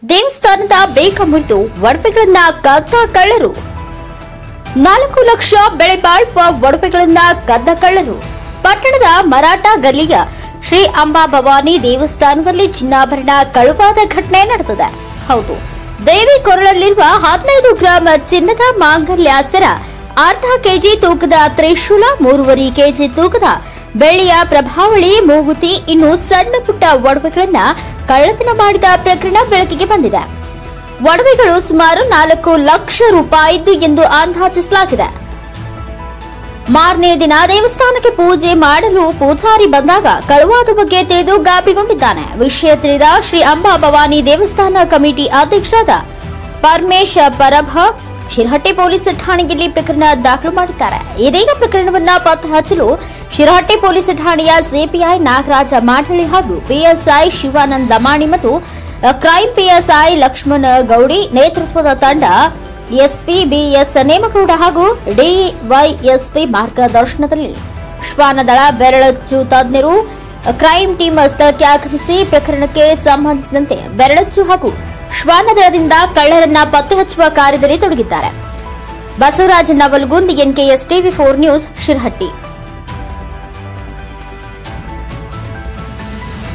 ದೇವಸ್ಥಾನದ ಬೇಕ ಮುರಿದು ಒಡವೆಗಳನ್ನ ಕದ್ದ ಕಳ್ಳರು. 4 ಲಕ್ಷ ಬೆಳೆ ಬಾಳುವ ಒಡವೆಗಳನ್ನ ಕದ್ದ ಕಳ್ಳರು. ಪಟ್ಟಣದ ಮರಾಠ ಗಲ್ಲಿಯ ಶ್ರೀ ಅಂಬಾಭವಾನಿ ದೇವಸ್ಥಾನದಲ್ಲಿ ಚಿನ್ನಾಭರಣ ಕಳುವಾದ ಘಟನೆ ನಡೆದಿದೆ. ಹೌದು, ದೇವಿ ಕೊರಳಲ್ಲಿರುವ 15 ಗ್ರಾಂ ಚಿನ್ನದ ಮಾಂಗಲ್ಯ ಸರ, ಅರ್ಧ ಕೆಜಿ ತೂಕದ ತ್ರಿಶೂಲ, 3.5 ಕೆಜಿ ತೂಕದ ಬೆಳ್ಳಿಯ ಪ್ರಭಾವಳಿ, ಮೂಗುತಿ, ಇನ್ನು ಸಣ್ಣ ಪುಟ್ಟ ಒಡವೆಗಳನ್ನ ಕಳ್ಳತನ ಮಾಡಿದ ಪ್ರಕರಣ ಬೆಳಕಿಗೆ ಬಂದಿದೆ. ಒಡವೆಗಳು ಸುಮಾರು 4 ಲಕ್ಷ ರೂಪಾಯಿದ್ದು ಎಂದು ಅಂದಾಜಿಸಲಾಗಿದೆ. ಮಾರನೇ ದಿನ ದೇವಸ್ಥಾನಕ್ಕೆ ಪೂಜೆ ಮಾಡಲು ಪೂಜಾರಿ ಬಂದಾಗ ಕಳುವಾದ ಬಗ್ಗೆ ತಿಳಿದು ಗಾಬರಿಗೊಂಡಿದ್ದಾನೆ. ವಿಷಯ ತಿಳಿದ ಶ್ರೀ ಅಂಬಾಭವಾನಿ ದೇವಸ್ಥಾನ ಕಮಿಟಿ ಅಧ್ಯಕ್ಷರಾದ ಪರಮೇಶ್ ಪರಭ ಶಿರಹಟ್ಟಿ ಪೊಲೀಸ್ ಠಾಣೆಯಲ್ಲಿ ಪ್ರಕರಣ ದಾಖಲು ಮಾಡಿದ್ದಾರೆ. ಇದೀಗ ಪ್ರಕರಣವನ್ನು ಪತ್ತೆ ಹಚ್ಚಲು ಶಿರಹಟ್ಟಿ ಪೊಲೀಸ್ ಠಾಣೆಯ ಸಿಪಿಐ ನಾಗರಾಜ ಮಾಡಳ್ಳಿ ಹಾಗೂ ಪಿಎಸ್ಐ ಶಿವಾನಂದ ಲಮಾಣಿ ಮತ್ತು ಕ್ರೈಂ ಪಿಎಸ್ಐ ಲಕ್ಷ್ಮಣ ಗೌಡಿ ನೇತೃತ್ವದ ತಂಡ ಎಸ್ಪಿ ಬಿಎಸ್ ನೇಮಗೌಡ ಹಾಗೂ ಡಿವೈಎಸ್ಪಿ ಮಾರ್ಗದರ್ಶನದಲ್ಲಿ ಶ್ವಾನದಳ ಬೆರಳಚ್ಚು ತಜ್ಞರು ಕ್ರೈಂ ಟೀಮ್ ಸ್ಥಳಕ್ಕೆ ಆಗಮಿಸಿ ಪ್ರಕರಣಕ್ಕೆ ಸಂಬಂಧಿಸಿದಂತೆ ಬೆರಳಚ್ಚು ಹಾಗೂ ಶ್ವಾನದಳದಿಂದ ಕಳ್ಳರನ್ನ ಪತ್ತೆ ಹಚ್ಚುವ ಕಾರ್ಯದಲ್ಲಿ ತೊಡಗಿದ್ದಾರೆ. Basavaraj Navalgund, NKS TV4 news, Shirahatti.